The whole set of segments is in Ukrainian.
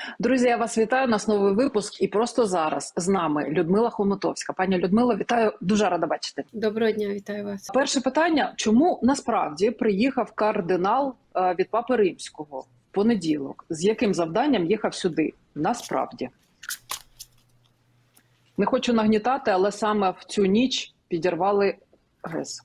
Друзі, я вас вітаю. У нас новий випуск. І просто зараз з нами Людмила Хомутовська. Пані Людмила, вітаю. Дуже рада бачити. Доброго дня, вітаю вас. Перше питання. Чому насправді приїхав кардинал від Папи Римського в понеділок? З яким завданням їхав сюди? Насправді. Не хочу нагнітати, але саме в цю ніч підірвали ГЕС.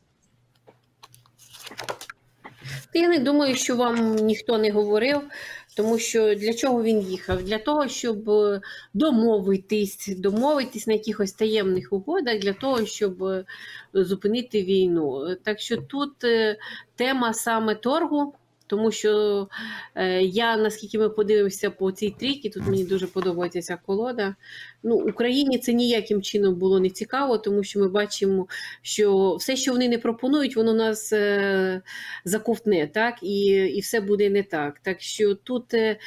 Я не думаю, що вам ніхто не говорив, тому що для чого він їхав? Для того, щоб домовитись на якихось таємних угодах, для того, щоб зупинити війну. Так що тут тема саме торгу, тому що я, наскільки ми подивимося по цій трійці, тут мені дуже подобається ця колода. Україні це ніяким чином було не цікаво, тому що ми бачимо, що все, що вони не пропонують, воно нас заковтне, так? І все буде не так. Так що тут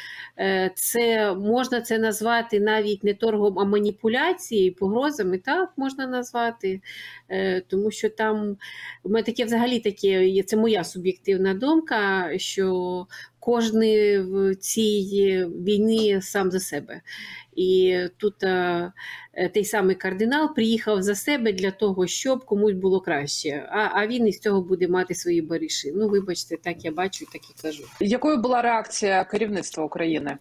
можна це назвати навіть не торгом, а маніпуляцією, погрозами, так, можна назвати. Тому що там, у мене таке, це моя суб'єктивна думка, що кожен в цій війні сам за себе. І тут той самий кардинал приїхав за себе для того, щоб комусь було краще. А він із цього буде мати свої бариші. Вибачте, так я бачу, так і кажу. Якою була реакція керівництва України?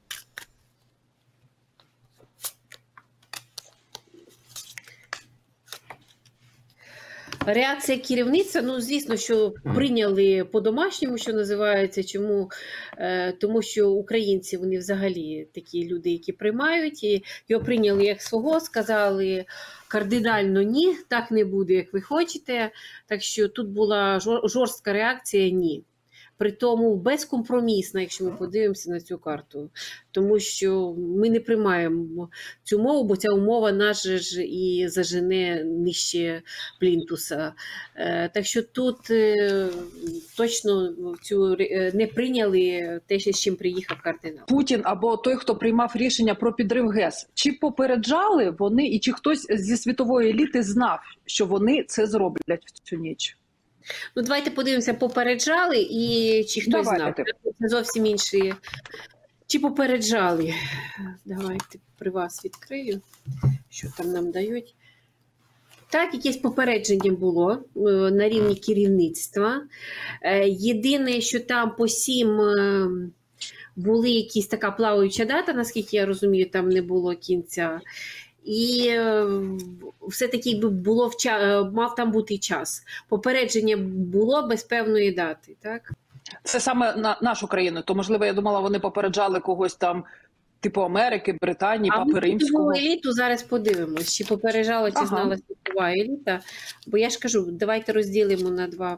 Реакція керівництва, звісно, що прийняли по-домашньому, що називається. Чому? Тому що українці, вони взагалі такі люди, які приймають, і його прийняли як свого, сказали кардинально ні, так не буде, як ви хочете. Так що тут була жорстка реакція ні. Притому безкомпромісна, якщо ми подивимося на цю карту. Тому що ми не приймаємо цю мову, бо ця умова нас ж і зажене нижче плінтуса. Так що тут точно не прийняли те, з чим приїхав кардинал. Путін або той, хто приймав рішення про підрив ГЕС, чи попереджали вони, і чи хтось зі світової еліти знав, що вони це зроблять в цю ніч? Давайте подивимося, попереджали і чи хтось знав. Це зовсім інші. Чи попереджали? Давайте при вас відкрию, що там нам дають. Так, якесь попередження було на рівні керівництва. Єдине, що там по 7 були якісь така плаваюча дата, наскільки я розумію, там не було кінця. І все-таки мав там бути час. Попередження було без певної дати, так? Це саме на нашу країну. То, можливо, я думала, вони попереджали когось там, типу Америки, Британії, Папи Римського. А еліту зараз подивимось, чи попереджала, чи знала світова еліта. Бо я ж кажу, давайте розділимо на два.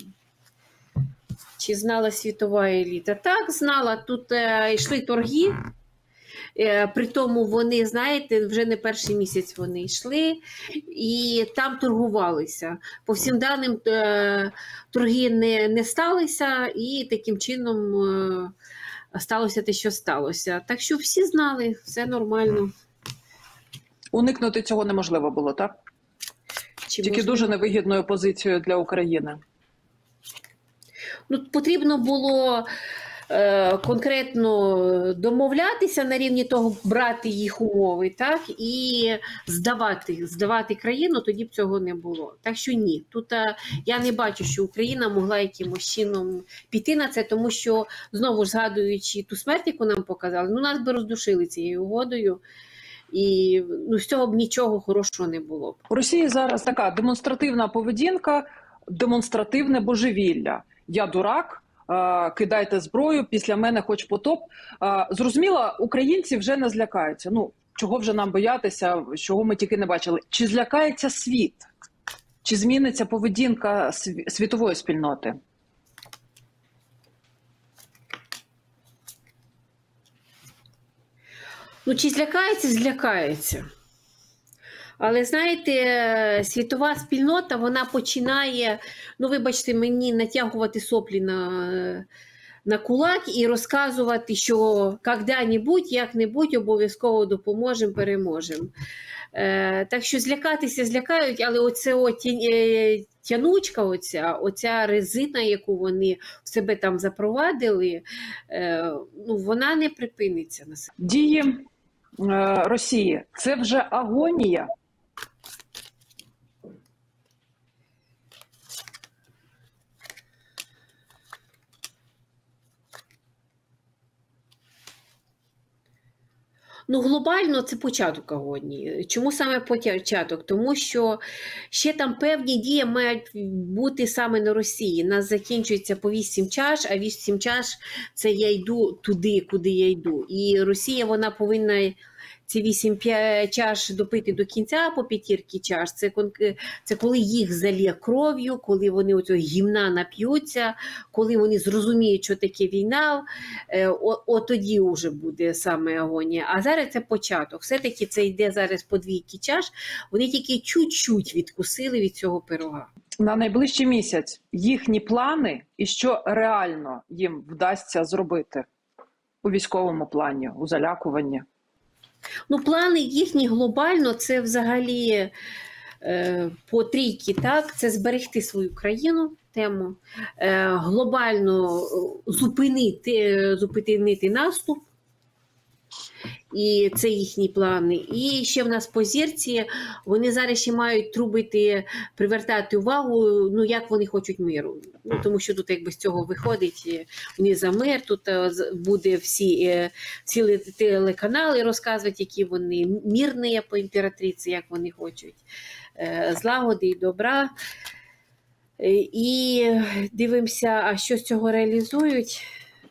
Чи знала світова еліта? Так, знала. Тут йшли торги. При тому вони, знаєте, вже не перший місяць вони йшли і там торгувалися. По всім даним торги не сталися і таким чином сталося те, що сталося. Так що всі знали, все нормально. Уникнути цього неможливо було, так? Тільки дуже невигідною позицією для України. Потрібно було конкретно домовлятися на рівні того, брати їх умови, так, і здавати країну, тоді б цього не було. Так що ні, тут я не бачу, що Україна могла якимось чином піти на це, тому що, знову ж згадуючи ту смерть, яку нам показали, нас би роздушили цією угодою, і з цього б нічого хорошого не було. У Росії зараз така демонстративна поведінка, демонстративне божевілля. Я дурак, кидайте зброю, після мене хоч потоп. Зрозуміло, українці вже не злякаються. Чого вже нам боятися, чого ми тільки не бачили. Чи злякається світ? Чи зміниться поведінка світової спільноти? Чи злякається? Злякається. Але, знаєте, світова спільнота, вона починає, вибачте мені, натягувати соплі на кулак і розказувати, що коли-небудь, як-небудь обов'язково допоможемо, переможемо. Так що злякатися злякають, але тянучка, оця резина, яку вони в себе там запровадили, ну, вона не припиниться на себе. Дії Росії – це вже агонія? Ну, глобально це початок агонії. Чому саме початок? Тому що ще там певні дії мають бути саме на Росії. Нас закінчується по 8 чаш, а 8 чаш – це я йду туди, куди я йду. І Росія, вона повинна ці 8 чаш допити до кінця по 5 чаш. Це коли їх залє кров'ю, коли вони оцього гімна нап'ються, коли вони зрозуміють, що таке війна, от тоді вже буде саме агонія. А зараз це початок. Все-таки це йде зараз по 2 чаш, вони тільки чуть-чуть відкусили від цього пирога. На найближчий місяць їхні плани і що реально їм вдасться зробити у військовому плані, у залякуванні? Ну, плани їхні глобально, це взагалі по трійки, так, це зберегти свою країну, тему, глобально зупинити наступ, і це їхні плани. І ще в нас по зірці, вони зараз ще мають трубити, привертати увагу, ну, як вони хочуть миру. Ну, тому що тут якби з цього виходить, вони за мир, тут буде всі телеканали розказувати, які вони мирні по імператриці, як вони хочуть, злагоди і добра. І дивимося, а що з цього реалізують.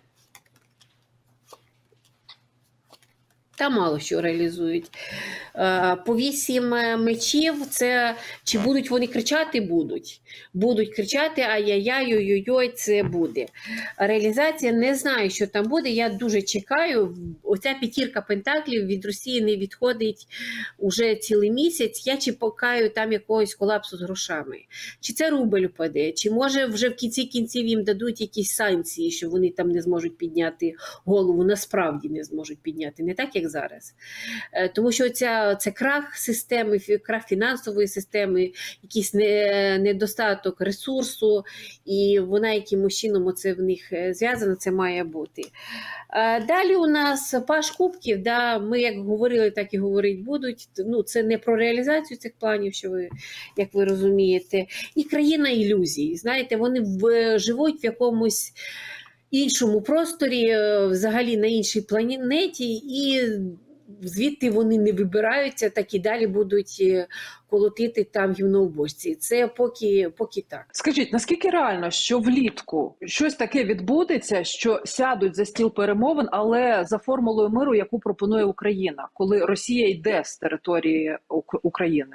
Та мало що реалізують. По 8 мечів, це чи будуть вони кричати? Будуть. Будуть кричати, ай-яй-яй, ой-ой-ой, це буде. Реалізація, не знаю, що там буде, я дуже чекаю. Оця 5 пентаклів від Росії не відходить уже цілий місяць. Я чекаю там якогось колапсу з грошами. Чи це рубль впаде, чи може вже в кінці кінців їм дадуть якісь санкції, що вони там не зможуть підняти голову, насправді не зможуть підняти, не так, як зараз. Тому що це крах системи, крах фінансової системи, якийсь недостаток ресурсу, і вона якимось чином оце в них зв'язано, це має бути. Далі у нас Паж Кубків, да, ми як говорили, так і говорити будуть. Ну, це не про реалізацію цих планів, що ви, як ви розумієте. І країна ілюзій. Знаєте, вони живуть в якомусь іншому просторі, взагалі на іншій планеті, і звідти вони не вибираються, так і далі будуть колотити там гівно в бочці. Це поки так. Скажіть, наскільки реально, що влітку щось таке відбудеться, що сядуть за стіл перемовин, але за формулою миру, яку пропонує Україна, коли Росія йде з території України?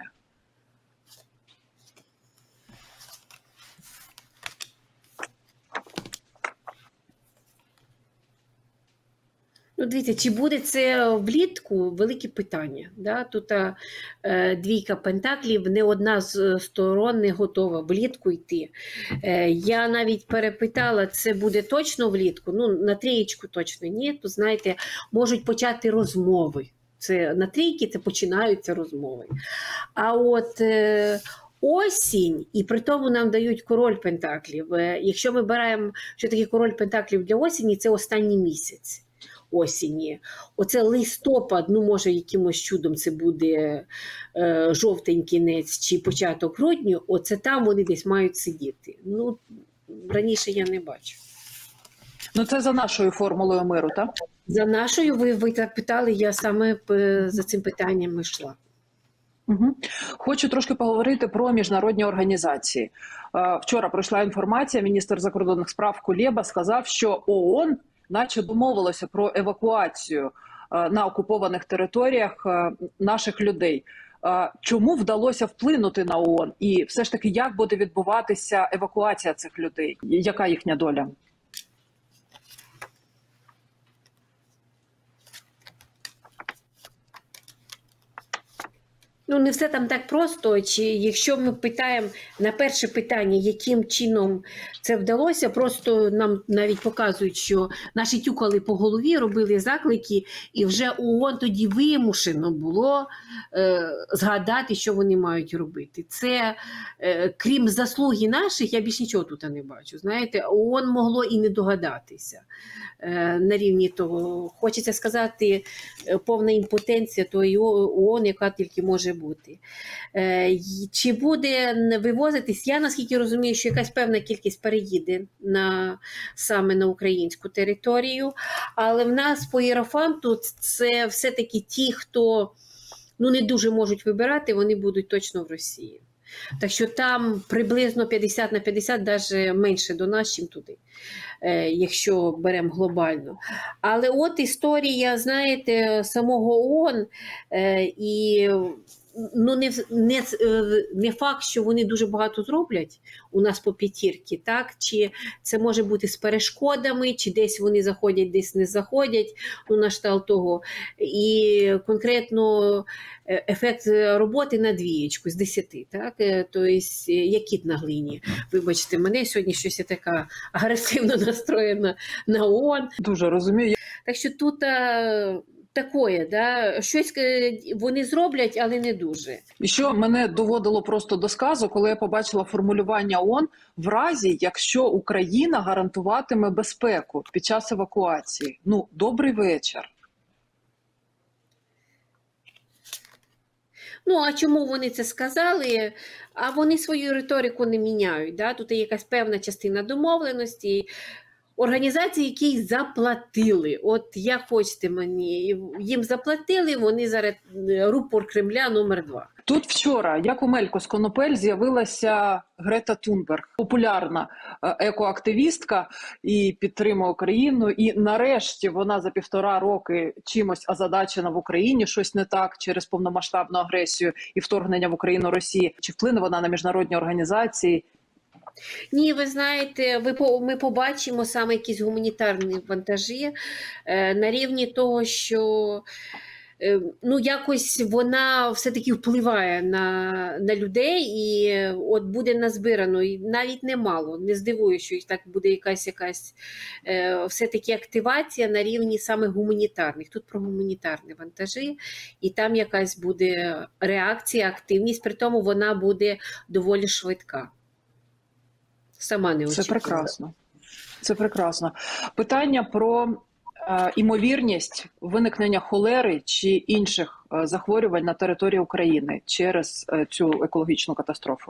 Ну, дивіться, чи буде це влітку – велике питання. Да? Тут 2 пентаклів, не одна з сторон не готова влітку йти. Я навіть перепитала, це буде точно влітку? Ну, на 3 точно ні. То, знаєте, можуть почати розмови. Це на 3 це починаються розмови. А от осінь, і при тому нам дають король пентаклів. Якщо ми беремо, що таке король пентаклів для осені, це останній місяць осені. Оце листопад, ну, може, якимось чудом це буде жовтень кінець чи початок грудня, оце там вони десь мають сидіти. Ну, раніше я не бачу. Ну, це за нашою формулою миру, так? За нашою, ви так питали, я саме за цим питанням йшла. Угу. Хочу трошки поговорити про міжнародні організації. Вчора пройшла інформація, міністр закордонних справ Кулеба сказав, що ООН наче домовилося про евакуацію на окупованих територіях наших людей. Чому вдалося вплинути на ООН? І все ж таки, як буде відбуватися евакуація цих людей? Яка їхня доля? Ну, не все там так просто. Чи якщо ми питаємо на перше питання, яким чином це вдалося, просто нам навіть показують, що наші тюкали по голові, робили заклики, і вже ООН тоді вимушено було згадати, що вони мають робити. Це, крім заслуги наших, я більш нічого тут не бачу. Знаєте, ООН могло і не догадатися на рівні того. Хочеться сказати, повна імпотенція тої ООН, яка тільки може бути. Чи буде вивозитись? Я наскільки розумію, що якась певна кількість переїде саме на українську територію, але в нас по Єрофанту це все-таки ті, хто не дуже можуть вибирати, вони будуть точно в Росії. Так що там приблизно 50 на 50, навіть менше до нас, чим туди, якщо беремо глобально. Але от історія, знаєте, самого ООН, і не факт, що вони дуже багато зроблять у нас по п'ятірки, так? Чи це може бути з перешкодами, чи десь вони заходять, десь не заходять, на штал того. І конкретно ефект роботи на двієчку з 10, так? Тобто, як кіт на глині. Вибачте, мене сьогодні щось я така агресивно настроєна на ООН. Дуже розумію. Так що тут такое, да? Щось вони зроблять, але не дуже. І що мене доводило просто до сказу, коли я побачила формулювання ООН в разі, якщо Україна гарантуватиме безпеку під час евакуації. Ну, добрий вечір. Ну, а чому вони це сказали? А вони свою риторику не міняють. Да? Тут є якась певна частина домовленості. Організації, які заплатили. От як хочете мені, їм заплатили, вони зараз рупор Кремля номер 2. Тут вчора, як у Мелько з Конопель, з'явилася Грета Тунберг, популярна екоактивістка і підтримує Україну. І нарешті вона за 1,5 роки чимось озадачена в Україні, щось не так через повномасштабну агресію і вторгнення в Україну Росії. Чи вплине вона на міжнародні організації? Ні, ви знаєте, ми побачимо саме якісь гуманітарні вантажі на рівні того, що якось вона все-таки впливає на людей і от буде назбирано, і навіть немало, не здивую, що так буде якась все-таки активація на рівні саме гуманітарних. Тут про гуманітарні вантажі, і там якась буде реакція, активність, при тому вона буде доволі швидка. Сама не очікувала. Це прекрасно. Це прекрасно. Питання про імовірність виникнення холери чи інших захворювань на території України через цю екологічну катастрофу.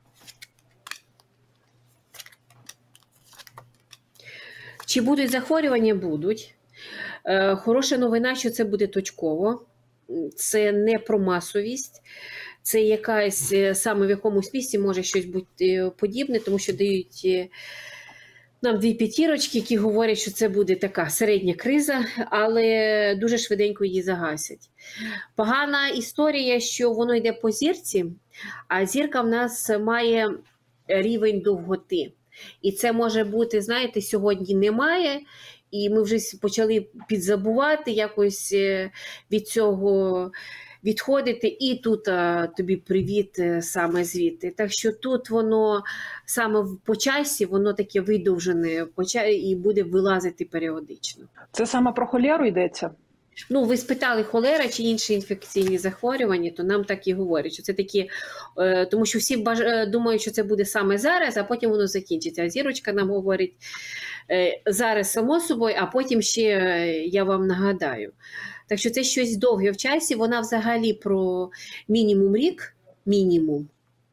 Чи будуть захворювання? Будуть. Хороша новина, що це буде точково. Це не про масовість. Це якась саме в якомусь місці може щось бути подібне, тому що дають нам 2 п'ятірочки, які говорять, що це буде така середня криза, але дуже швиденько її загасять. Погана історія, що воно йде по зірці, а зірка в нас має рівень довготи. І це може бути, знаєте, сьогодні немає, і ми вже почали підзабувати якось від цього відходити, і тут тобі привіт саме звідти. Так що тут воно саме по часі, воно таке видовжене і буде вилазити періодично. Це саме про холеру йдеться? Ну, ви спитали холера чи інші інфекційні захворювання, то нам так і говорять, що це такі, тому що всі думають, що це буде саме зараз, а потім воно закінчиться. А зірочка нам говорить зараз само собою, а потім ще я вам нагадаю. Так що це щось довге в часі, вона взагалі про мінімум рік, мінімум.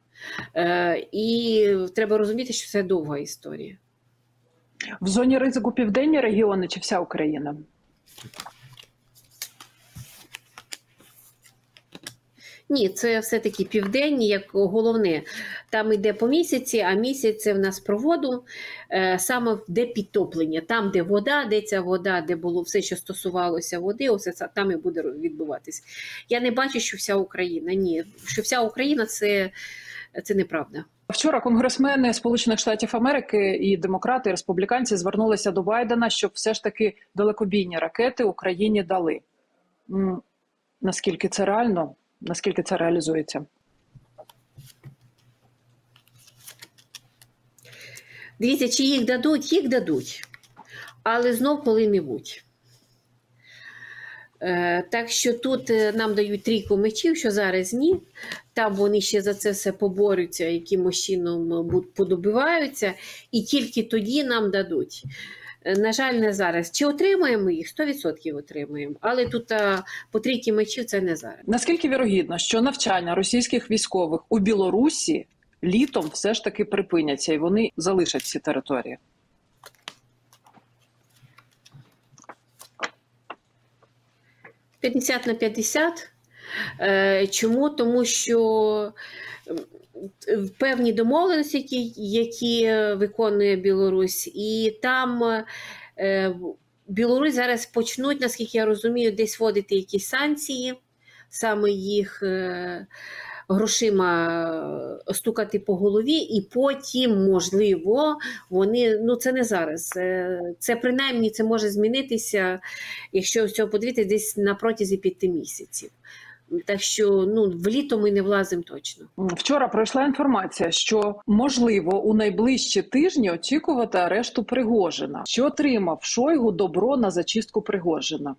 І треба розуміти, що це довга історія. В зоні ризику південні регіони чи вся Україна? Ні, це все-таки південні, як головне. Там йде по місяці, а місяць це в нас про воду, саме де підтоплення. Там, де вода, де ця вода, де було все, що стосувалося води, ось це там і буде відбуватись. Я не бачу, що вся Україна. Ні, що вся Україна – це неправда. Вчора конгресмени Сполучених Штатів Америки і демократи, і республіканці звернулися до Байдена, щоб все ж таки далекобійні ракети Україні дали. Наскільки це реально? Наскільки це реалізується? Дивіться, чи їх дадуть? Їх дадуть. Але знов коли-небудь. Так що тут нам дають трійку мечів, що зараз ні. Там вони ще за це все поборються, якимось чином подобиваються, і тільки тоді нам дадуть. На жаль, не зараз. Чи отримаємо їх? 100% отримаємо. Але тут по трійки мечів це не зараз. Наскільки вірогідно, що навчання російських військових у Білорусі літом все ж таки припиняться і вони залишать ці території? – 50/50. Чому? Тому що певні домовленості, які виконує Білорусь, і там Білорусь зараз почнуть, наскільки я розумію, десь вводити якісь санкції, саме їх грошима стукати по голові, і потім, можливо, вони, ну це не зараз, це принаймні це може змінитися, якщо всього подивитися, десь на протязі 5 місяців. Так що, ну, в літо ми не влазимо точно. Вчора пройшла інформація, що, можливо, у найближчі тижні очікувати арешту Пригожина. Чи отримав Шойгу добро на зачистку Пригожина?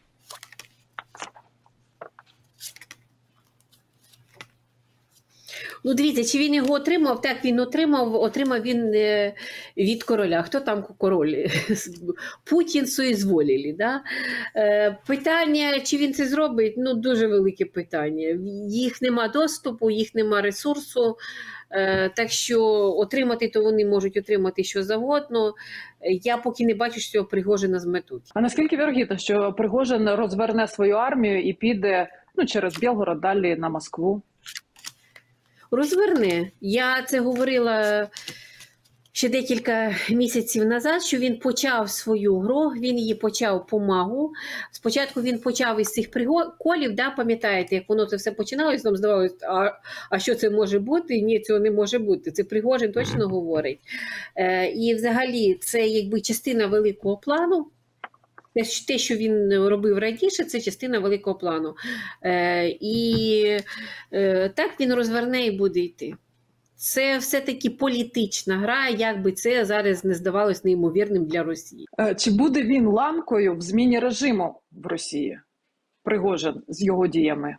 Ну, дивіться, чи він його отримав? Так, він отримав він від короля. Хто там король? Путін соізволили, да? Питання, чи він це зробить, ну, дуже велике питання. Їх нема доступу, їх нема ресурсу, так що отримати, то вони можуть отримати що завгодно. Я поки не бачу, що Пригожина зметуть. А наскільки вірогідно, що Пригожин розверне свою армію і піде, ну, через Білгород далі на Москву? Розверне. Я це говорила ще декілька місяців назад, що він почав свою гру, він її почав по магу. Спочатку він почав із цих приколів, да, пам'ятаєте, як воно це все починалося, нам здавалося, а що це може бути? Ні, цього не може бути. Це Пригожин точно говорить. І взагалі це якби частина великого плану. Те, що він робив раніше, це частина великого плану. І так він розверне і буде йти. Це все-таки політична гра, як би це зараз не здавалось неймовірним для Росії. Чи буде він ланкою в зміні режиму в Росії? Пригожин з його діями?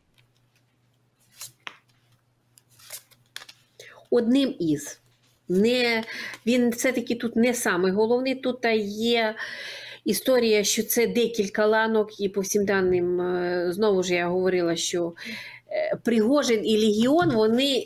Одним із. Він все-таки тут не самий головний, тут є історія, що це декілька ланок, і по всім даним, знову ж я говорила, що Пригожин і Легіон, вони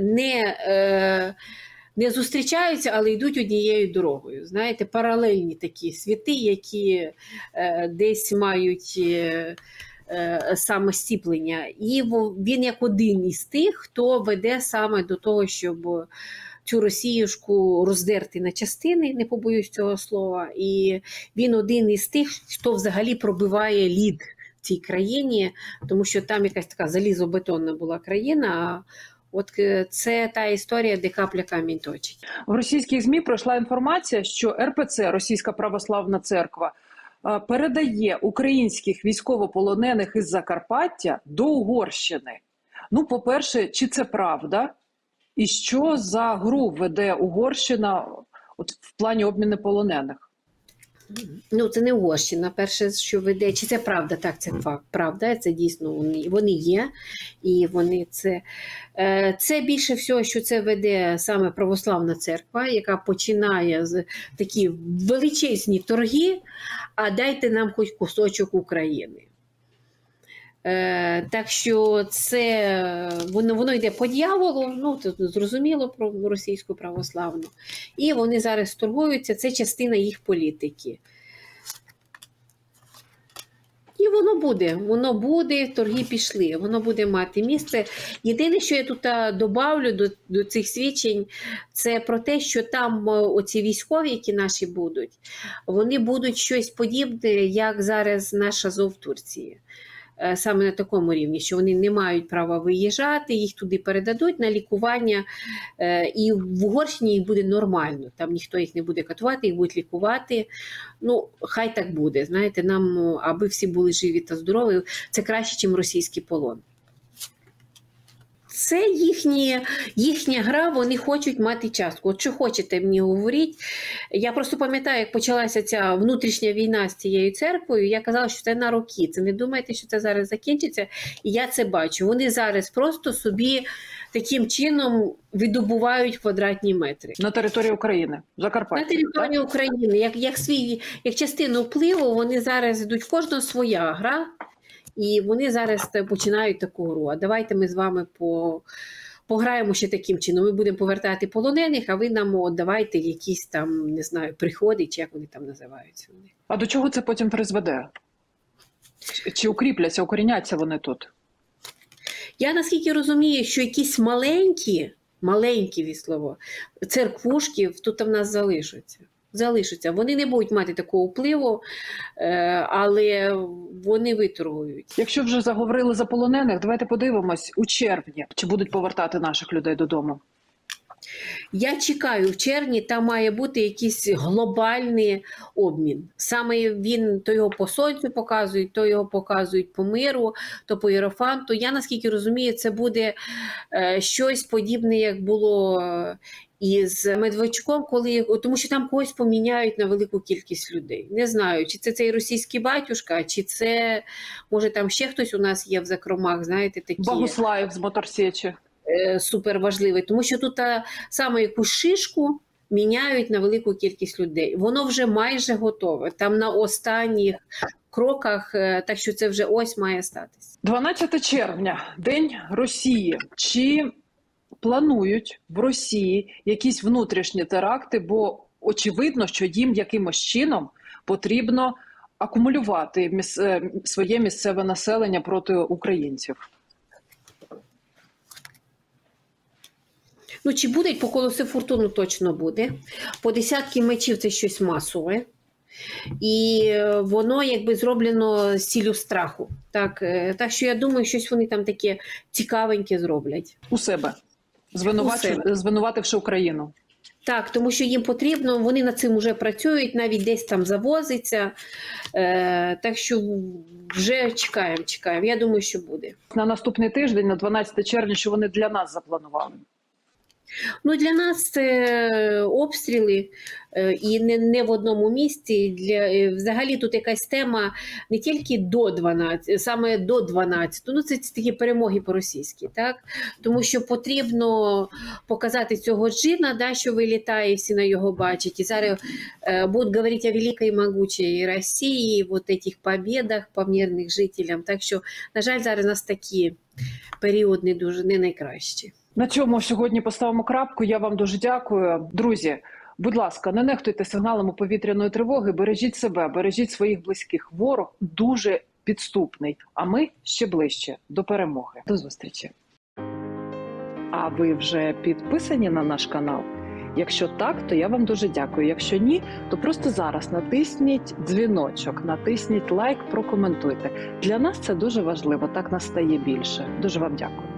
не зустрічаються, але йдуть однією дорогою. Знаєте, паралельні такі світи, які десь мають самостіплення. І він як один із тих, хто веде саме до того, щоб цю Росіюшку роздерти на частини, не побоюсь цього слова. І він один із тих, хто взагалі пробиває лід в цій країні, тому що там якась така залізобетонна була країна, а от це та історія, де капля камінь точить. В російських ЗМІ пройшла інформація, що РПЦ, Російська Православна Церква, передає українських військовополонених із Закарпаття до Угорщини. Ну, по-перше, чи це правда? І що за гру веде Угорщина от в плані обміну полонених? Ну, це не Угорщина. Перше, що веде, чи це правда? Так, це факт. Правда, це дійсно вони є. І вони це більше всього, що це веде саме Православна Церква, яка починає з такі величезні торги, а дайте нам хоч кусочок України. Так що це воно йде по дьяволу, ну це зрозуміло про російську православну. І вони зараз торгуються, це частина їх політики. І воно буде, торги пішли, воно буде мати місце. Єдине, що я тут добавлю до цих свідчень, це про те, що там оці військові, які наші будуть, вони будуть щось подібне, як зараз наш Азов в Турції. Саме на такому рівні, що вони не мають права виїжджати, їх туди передадуть на лікування, і в Угорщині їх буде нормально, там ніхто їх не буде катувати, їх будуть лікувати. Ну, хай так буде, знаєте, нам, аби всі були живі та здорові, це краще, ніж російський полон. це їхня гра, вони хочуть мати частку. От що хочете мені говоріть. Я просто пам'ятаю, як почалася ця внутрішня війна з цією церквою, я казала, що це на роки. Це не думайте, що це зараз закінчиться. І я це бачу. Вони зараз просто собі таким чином видобувають квадратні метри. На території України, Закарпаття. На території України, як частину впливу, вони зараз йдуть, в кожного своя гра, і вони зараз починають таку гру. А давайте ми з вами пограємо ще таким чином. Ми будемо повертати полонених, а ви нам давайте якісь там, не знаю, приходи, чи як вони там називаються. А до чого це потім призведе? Чи укріпляться, укоріняться вони тут? Я наскільки розумію, що якісь маленькі від слова, церквушки тут в нас залишаться. Вони не будуть мати такого впливу, але вони виторгують. Якщо вже заговорили за полонених, давайте подивимось у червні, чи будуть повертати наших людей додому. Я чекаю, в червні там має бути якийсь глобальний обмін. Саме він, то його по сонцю показують, то його показують по миру, то по Єрофанту. Я, наскільки розумію, це буде щось подібне, як було із Медведчуком, тому що там когось поміняють на велику кількість людей. Не знаю, чи це цей російський батюшка, чи це, може, там ще хтось у нас є в закромах, знаєте, такі. Богуслаєв з Моторсечі. Супер важливий, тому що тут саме якусь шишку міняють на велику кількість людей. Воно вже майже готове, там на останніх кроках, так що це вже ось має статись. 12 червня, День Росії. Чи планують в Росії якісь внутрішні теракти, бо очевидно, що їм якимось чином потрібно акумулювати своє місцеве населення проти українців? Ну, чи буде по колесу фортуну, точно буде. По десятки мечів це щось масове. І воно якби зроблено з ціллю страху. Так що я думаю, щось вони там таке цікавеньке зроблять. У себе, звинувативши Україну. Так, тому що їм потрібно, вони над цим вже працюють, навіть десь там завозиться. Так що вже чекаємо. Я думаю, що буде. На наступний тиждень, на 12 червня, що вони для нас запланували? Ну, для нас це обстріли і не в одному місці. Взагалі тут якась тема не тільки до 12, саме до 12. Ну, це такі перемоги по-російськи, так? Тому що потрібно показати цього джина, да, що вилітає, всі на його бачать. І зараз будуть говорити о великій і могучій Росії, вот этих победах по мирних жителям. Так що, на жаль, зараз у нас такі періоди не найкращі. На цьому сьогодні поставимо крапку. Я вам дуже дякую. Друзі, будь ласка, не нехтуйте сигналами повітряної тривоги, бережіть себе, бережіть своїх близьких. Ворог дуже підступний, а ми ще ближче до перемоги. До зустрічі. А ви вже підписані на наш канал? Якщо так, то я вам дуже дякую. Якщо ні, то просто зараз натисніть дзвіночок, натисніть лайк, прокоментуйте. Для нас це дуже важливо, так нас стає більше. Дуже вам дякую.